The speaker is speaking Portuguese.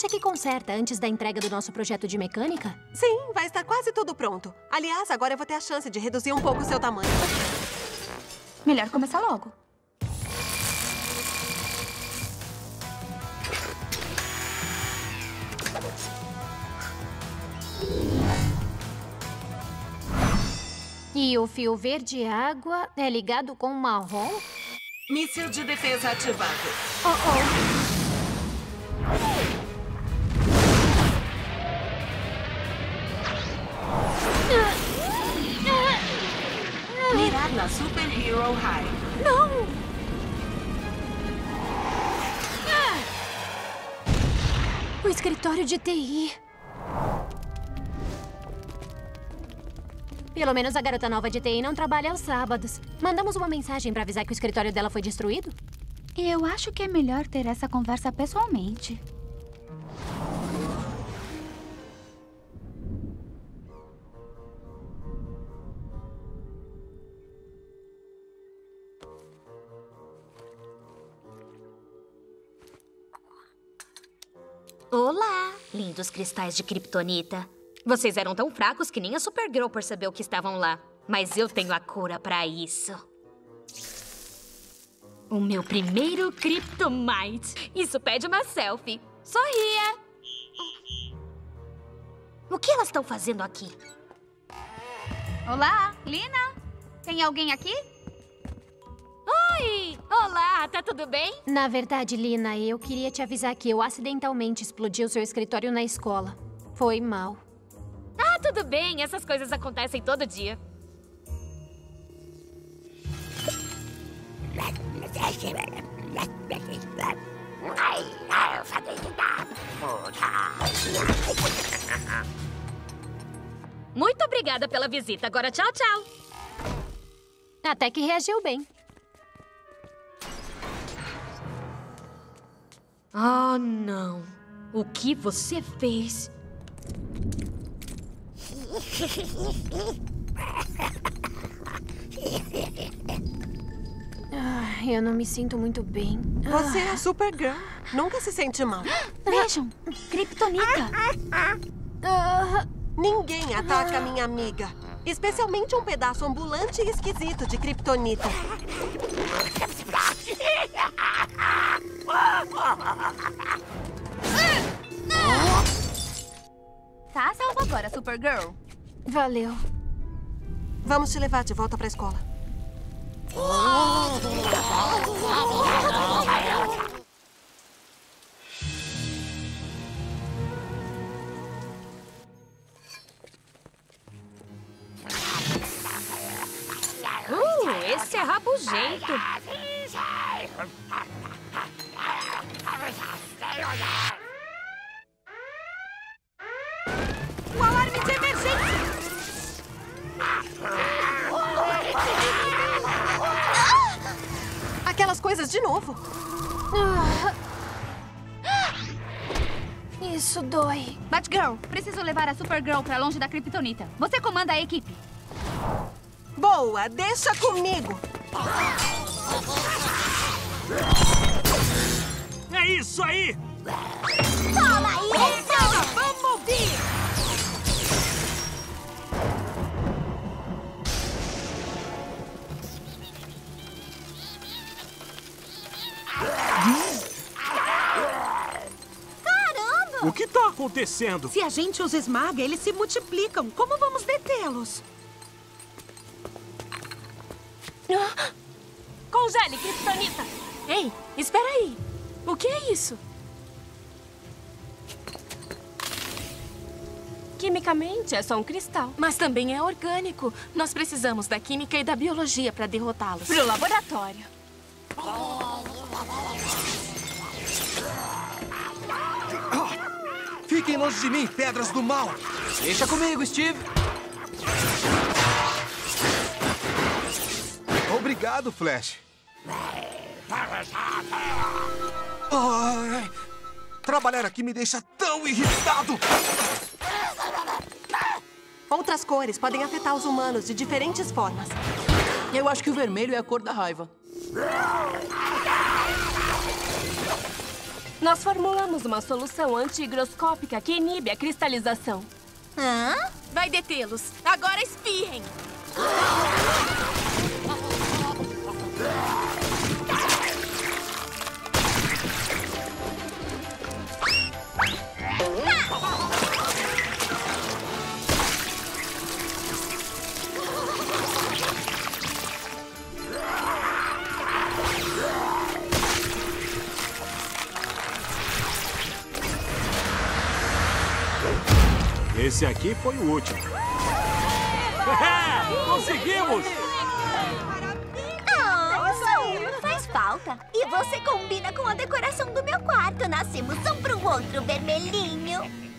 que conserta antes da entrega do nosso projeto de mecânica? Sim, vai estar quase tudo pronto. Aliás, agora eu vou ter a chance de reduzir um pouco o seu tamanho. Melhor começar logo. E o fio verde água é ligado com o marrom? Míssil de defesa ativado. Mirar na Super Hero High. Não! O escritório de TI. Pelo menos a garota nova de TI não trabalha aos sábados. Mandamos uma mensagem pra avisar que o escritório dela foi destruído? Eu acho que é melhor ter essa conversa pessoalmente. Olá, lindos cristais de kryptonita. Vocês eram tão fracos que nem a Supergirl percebeu que estavam lá. Mas eu tenho a cura pra isso. O meu primeiro Kryptomite. Isso pede uma selfie. Sorria! O que elas estão fazendo aqui? Olá, Lina? Tem alguém aqui? Oi! Olá, tá tudo bem? Na verdade, Lina, eu queria te avisar que eu acidentalmente explodi o seu escritório na escola. Foi mal. Ah, tudo bem. Essas coisas acontecem todo dia. Muito obrigada pela visita. Agora tchau, tchau. Até que reagiu bem. Oh, não. O que você fez? Eu não me sinto muito bem. Você é a Supergirl. Nunca se sente mal. Vejam, kryptonita. Ninguém ataca minha amiga. Especialmente um pedaço ambulante e esquisito de kryptonita. Tá salvo agora, Supergirl. Valeu. Vamos te levar de volta pra escola. Esse é rabugento. O alarme de emergência! Aquelas coisas de novo. Isso dói. Batgirl, preciso levar a Supergirl pra longe da kryptonita. Você comanda a equipe. Boa, deixa comigo. É isso aí! Toma isso! Vamos ouvir! O que tá acontecendo? Se a gente os esmaga, eles se multiplicam. Como vamos detê-los? Congele, kryptonita! Ei, espera aí! O que é isso? Quimicamente é só um cristal, mas também é orgânico. Nós precisamos da química e da biologia para derrotá-los. Pro laboratório. Fiquem longe de mim, pedras do mal! Deixa comigo, Steve. Obrigado, Flash. Ai, trabalhar aqui me deixa tão irritado! Outras cores podem afetar os humanos de diferentes formas. Eu acho que o vermelho é a cor da raiva. Nós formulamos uma solução anti-higroscópica que inibe a cristalização. Hã? Vai detê-los. Agora espirrem. Esse aqui foi o último. Conseguimos! Só um faz falta. E você combina com a decoração do meu quarto. Nascemos um pro outro, vermelhinho.